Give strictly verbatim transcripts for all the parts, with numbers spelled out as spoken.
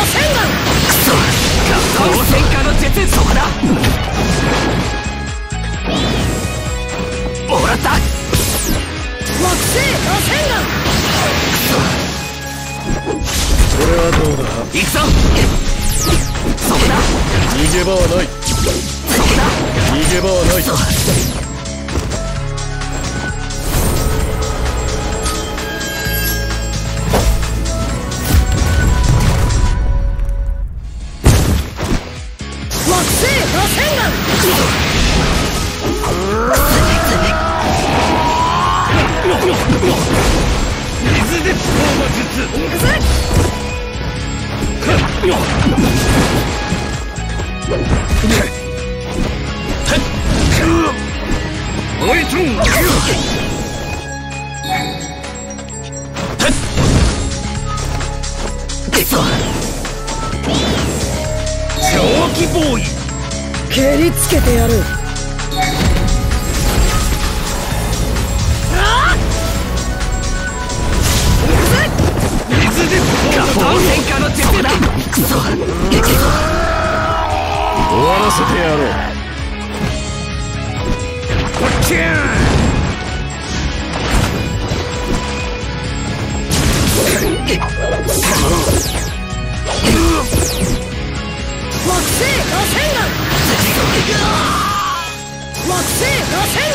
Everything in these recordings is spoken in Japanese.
戦火の絶そこだ。もらった。 惑星螺旋岩。 これはどうだ。 行くぞ。そこだ。 逃げ場はない。 そこだ。 逃げ場はない。 惑星螺旋岩。 水鉄砲の術。 行くぜ。 おいとん。狂気ボーイ。 蹴りつけてやる。 水鉄砲の戦火の術だ。 終わらせてやろう。こっちや。 惑星螺旋岩。惑星螺旋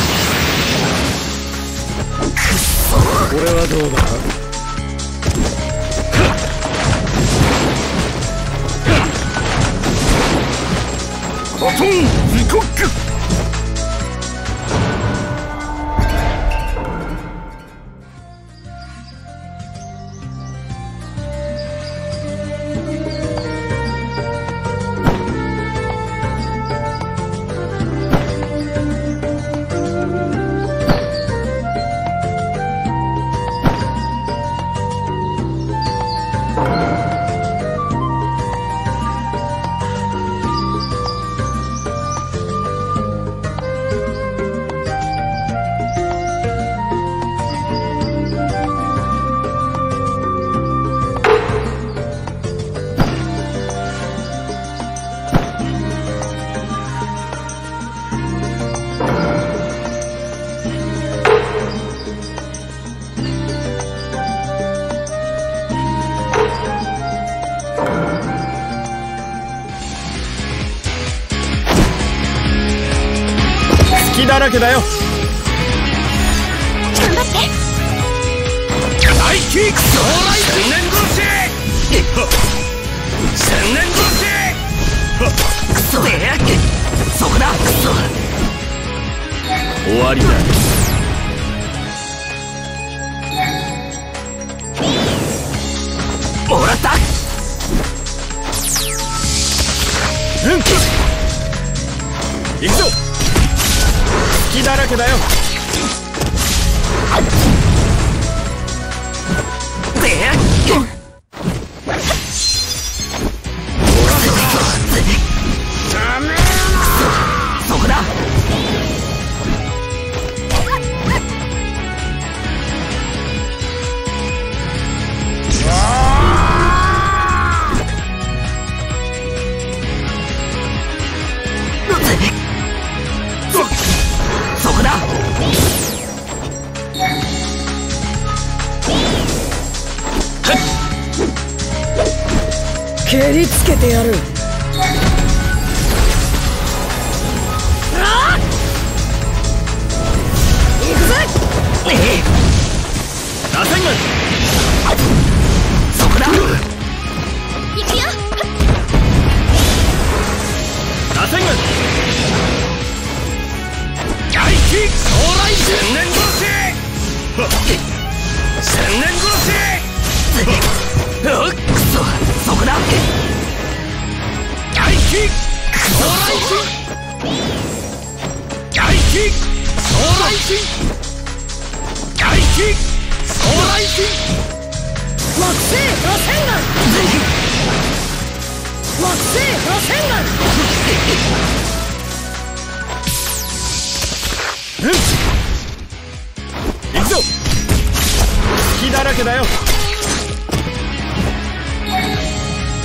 岩。 これはどうだ。バトンリコック。 だらけだよ。 頑張って。 大キック。将来千年殺し。千年殺し。 クソで。そこだ。クソ。 終わりだ。 もらった。 うん。行くぞ。隙だらけだよ。 そこだ。そこだ。 蹴りつけてやる。行くぜ。 螺旋岩。 そこだ。 行くよ。 螺旋岩。大キック。将来千年殺し。千年殺し。 クソ。そこだ。 大キック。将来神。大キック。将来神。大キック。将来神。 惑星螺旋岩。惑星螺旋岩。 うん。行くぞ。隙だらけだよ。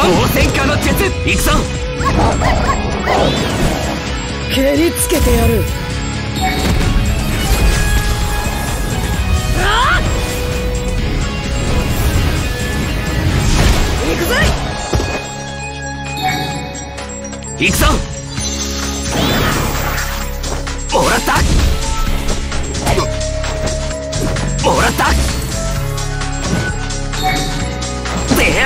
当戦下の術行くぞ。 蹴りつけてやる。ああ行くぜ。 行くぞ。もらったもらったで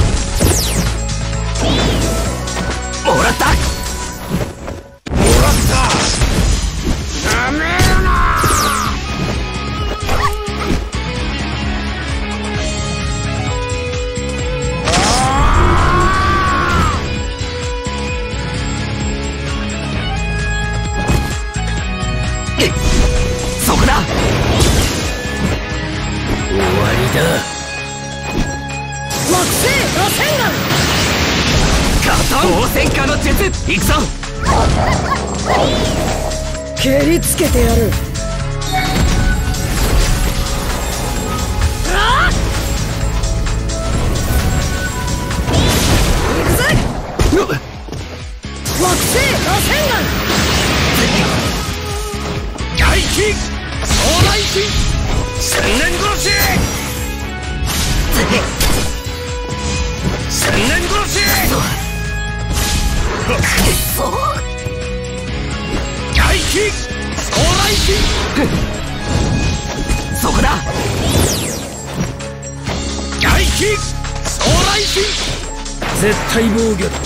もらったもらった。なめるな。 そこだ。終わりだ。 惑星螺旋丸。 ガトン当戦下の術行くぞ。 蹴りつけてやる。ああ行くぜ。惑星螺旋丸。 外気総来気千年殺し。千年殺し。外気総来気。 そこだ。 外気総来気。 絶対防御だ。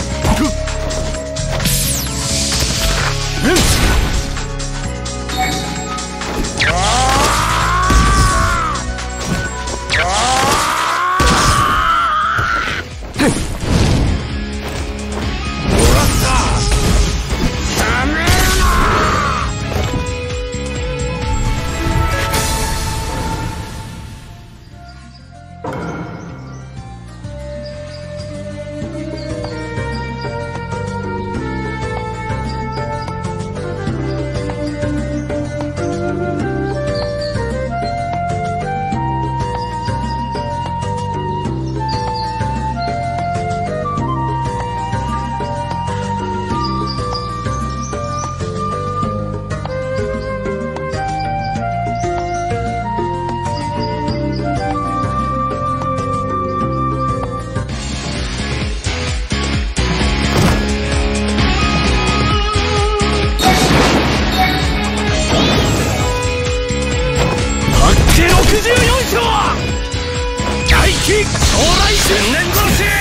ろくじゅうよん章。外気総来千年殺し。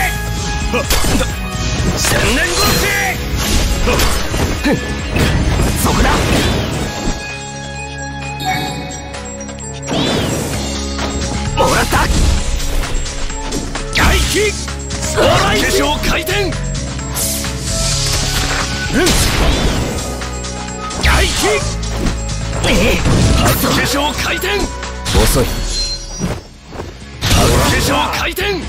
千年殺し。 そこだ。もらった。 外気総来化粧回転。外気初化粧回転。 遅い。 初化粧回転。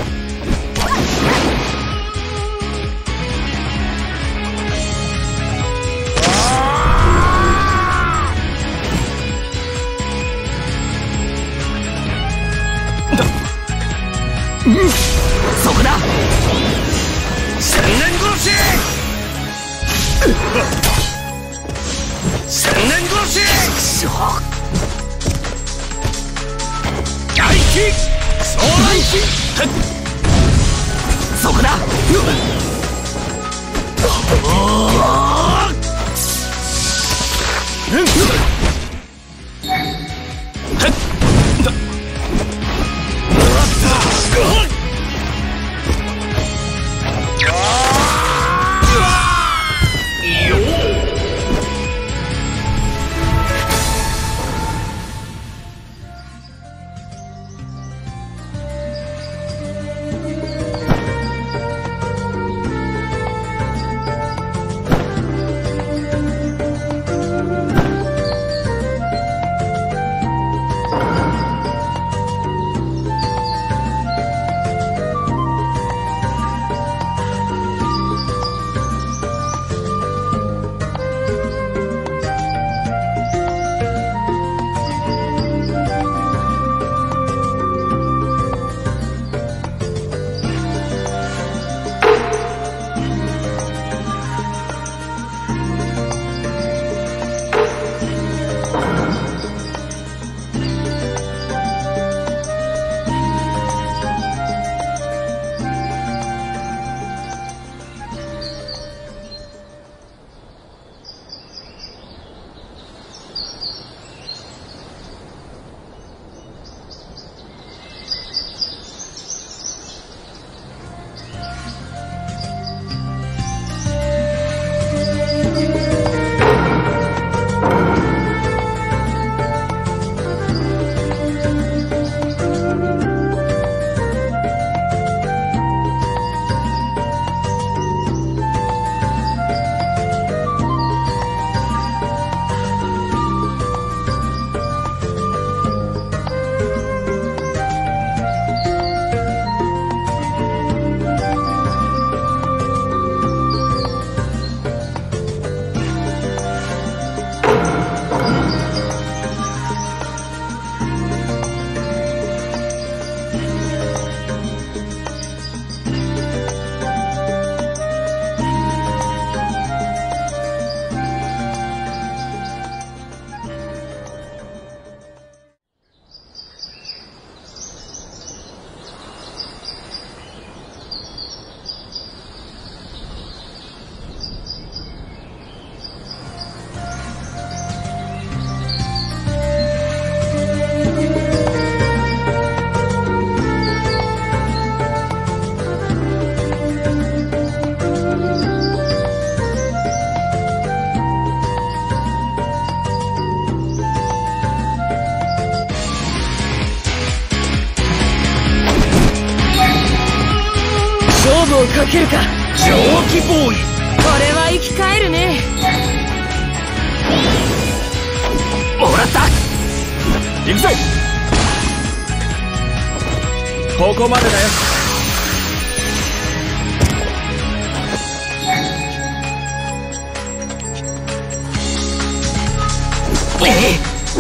そこだ。 千年殺し。千年殺し。外気総来気。 そこだ。 かけるか蒸気ボーイ。 これは生き返るね。 もらった。行くぜ。ここまでだよ。 ええ。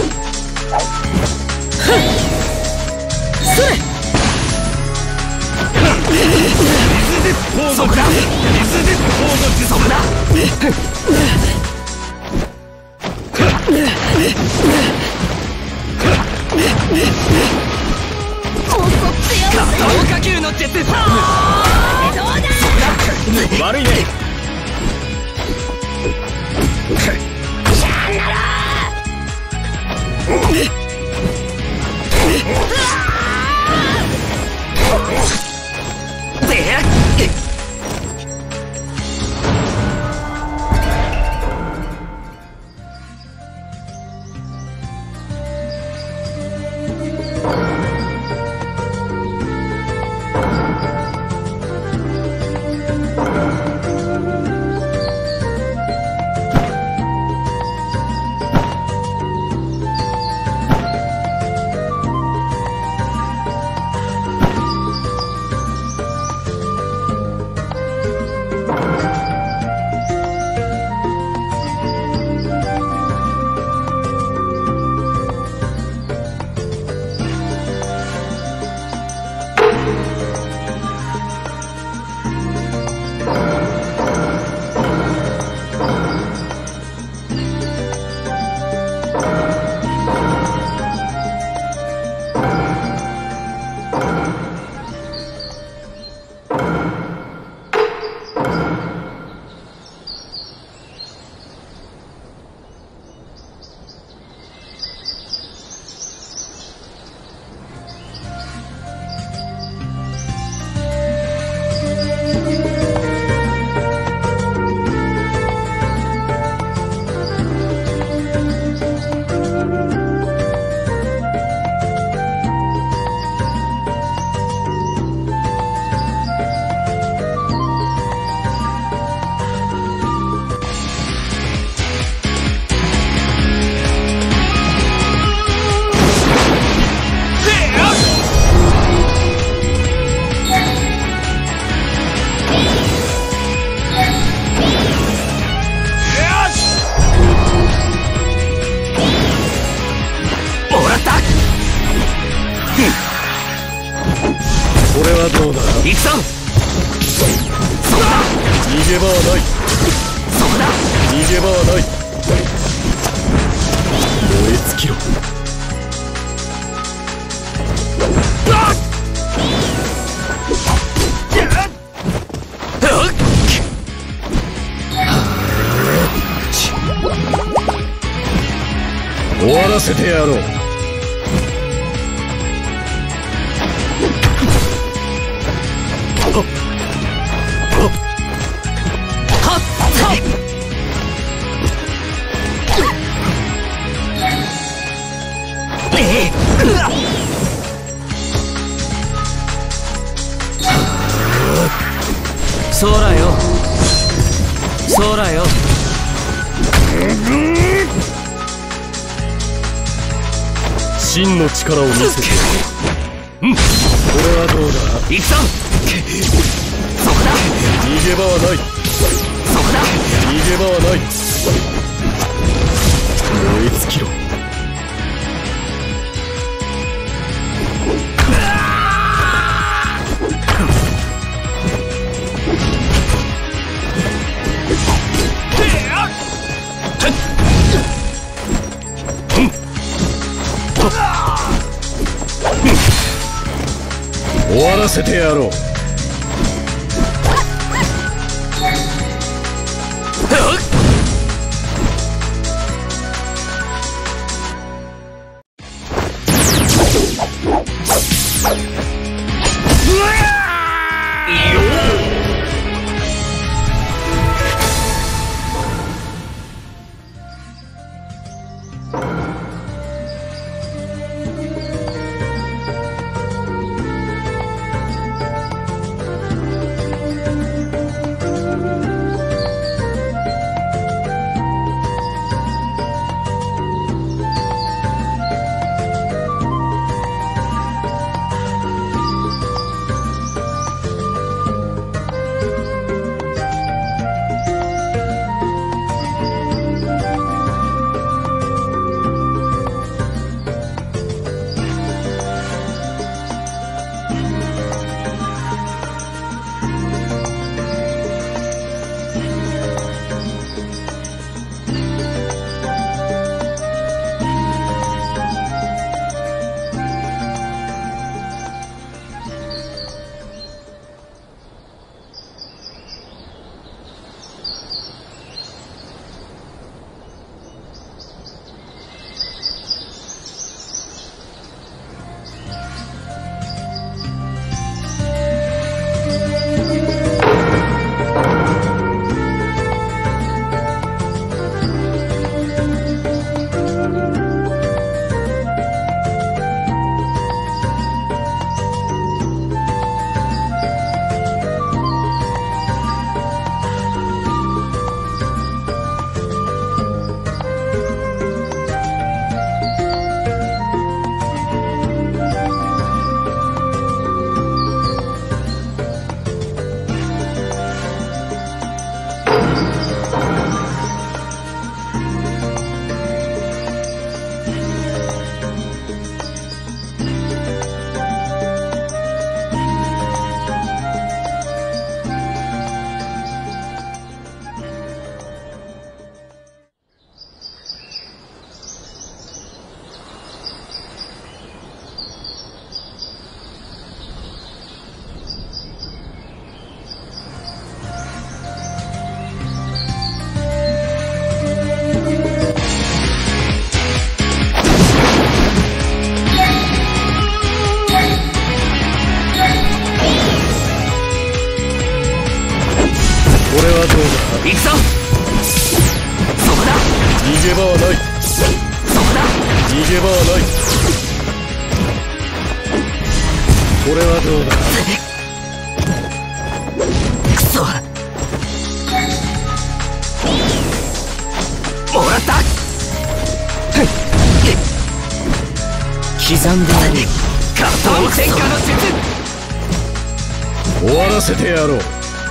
それ。 そこだ。水鉄砲の術。 そこだ。ガトンかけるの術。そうだ。 悪いね。 さよなら。 これはどうだ。 行くぞ。そこだ。 逃げ場はない。 そこだ。 逃げ場はない。燃え尽きろ。 終わらせてやろう。 そうだよ、そうだよ。 真の力を見せて。うん、これはどうだ。 行くぞ。そこだ。 逃げ場はない。 そこだ。 逃げ場はない。燃え尽きろ。終わらせてやろう。 行くぞ。そこだ。 逃げ場はない。 そこだ。 逃げ場はない。これはどうだ。 くそ。もらった。刻んである。加藤戦火の術。 終わらせてやろう。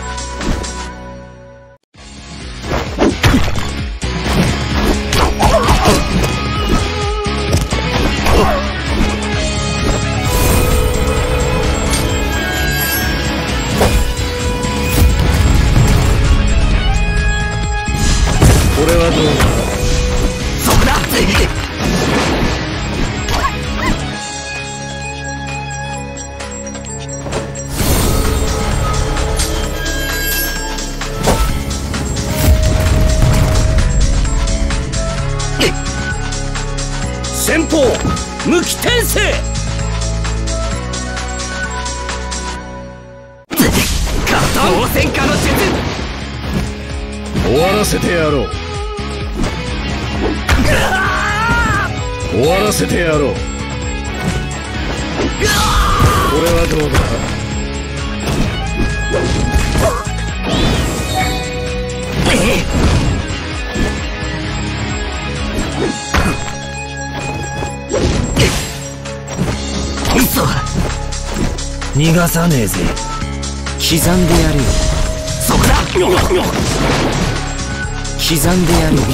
これはどうだ。 そこだ。 刀無期転生。 当戦家の術。 終わらせてやろう。終わらせてやろう。これはどうだ。 逃がさねえぜ。刻んでやるよ。そこだ。刻んでやるよ。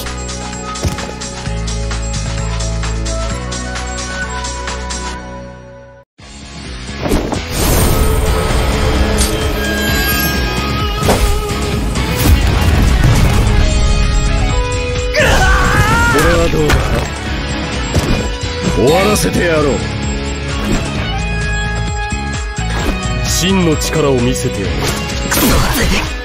これはどうだ。終わらせてやろう。真の力を見せてやる。